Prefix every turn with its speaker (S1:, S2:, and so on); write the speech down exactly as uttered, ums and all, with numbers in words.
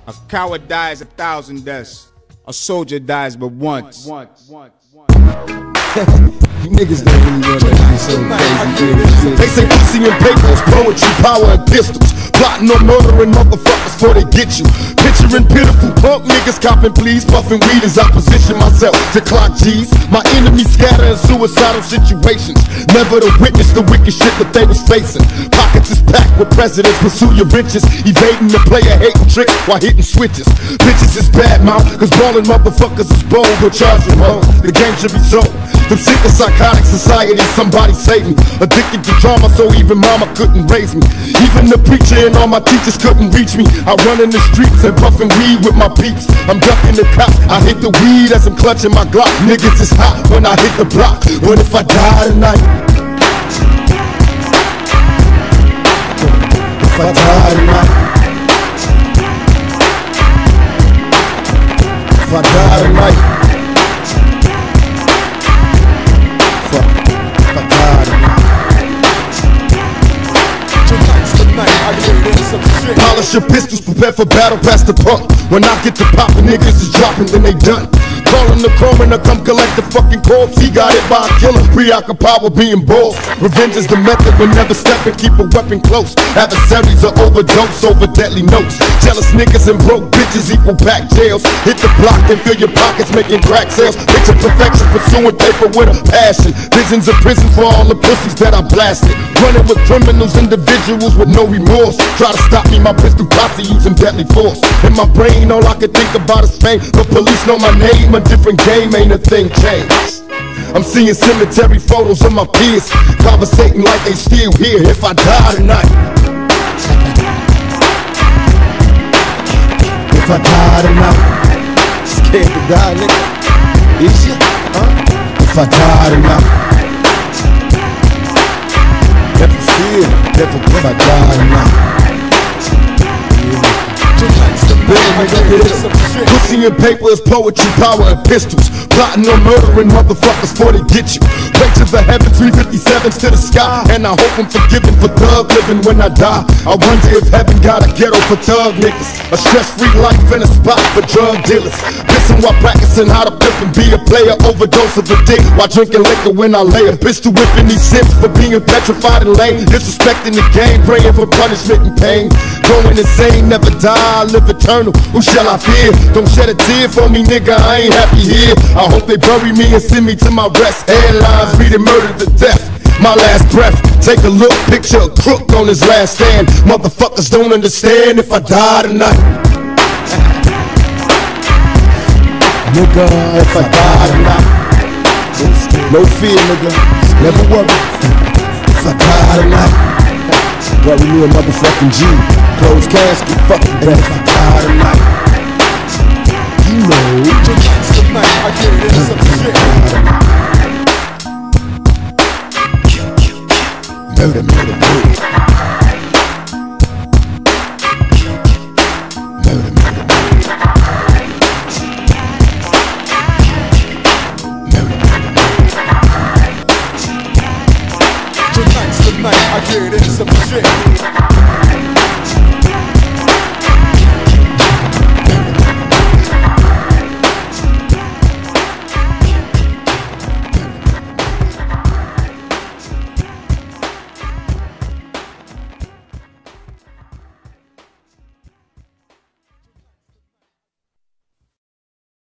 S1: A coward dies a thousand deaths. A soldier dies but once. once, once, once.
S2: You niggas don't really want that to be so crazy. They say pussy and papers, poetry, power and pistols. Plotting on murdering motherfuckers before they get you. Picturing pitiful punk niggas copping please, puffing weed as I position myself to clock G's. My enemies scatter in suicidal situations, never to witness the wicked shit that they was facing. Pockets is packed with presidents, pursue your riches, evading the player hating trick while hitting switches. Bitches is bad mouth, cause ballin' motherfuckers is bold, go charge them home. The game should be sold. Them sick and psychotic society, somebody save me. Addicted to drama, so even mama couldn't raise me. Even the preacher and all my teachers couldn't reach me. I run in the streets and puffin' weed with my peeps. I'm ducking the cops, I hit the weed as I'm clutching my Glock. Niggas is hot when I hit the block. What if I die tonight? If I die tonight? If I die tonight? Polish your pistols, prepare for battle, past the pump. When I get to poppin', niggas is dropping, then they done. Callin' the coroner, come collect the fucking corpse. He got it by a killer, preoccupied with being bold. Revenge is the method, but never step and keep a weapon close. Adversaries are overdose over deadly notes. Jealous niggas and broke bitches equal back jails. Hit the block and fill your pockets, making crack sales. Picture perfection, pursuing paper with a passion. Visions of prison for all the pussies that I blasted. Running with criminals, individuals with no remorse. Try to stop me, my pistol posse using deadly force. In my brain, all I can think about is fame. The police know my name, a different game, ain't a thing changed. I'm seeing cemetery photos of my peers, conversating like they still here. If I die tonight, if I die tonight, scared to die, nigga. Is you? Huh? If I die tonight, never fear, never if I die tonight. Pussy and paper is poetry, power and pistols. Plotting on murdering motherfuckers before they get you. Pray to the heaven, three fifty-sevens to the sky. And I hope I'm forgiven for thug living when I die. I wonder if heaven got a ghetto for thug niggas, a stress-free life and a spot for drug dealers. Listen while practicing how to flip and be a player. Overdose of a dick while drinking liquor when I lay a pistol whipping these simps for being petrified and lame. Disrespecting the game, praying for punishment and pain. Going insane, never die, live eternal. Who shall I fear? Don't shed a tear for me, nigga, I ain't happy here. I hope they bury me and send me to my rest. Headlines reading murder to death, my last breath. Take a look, picture a crook on his last stand. Motherfuckers don't understand if I die tonight. Nigga, if I die tonight, no fear, nigga, never worry. If I die tonight, worry me a motherfucking G. Closed casket, fucking death. If I die tonight, you know, tonight I get into some shit. Murder, murder, murder. Murder, murder, murder. Murder, murder, murder. Tonight's the night I get into some shit.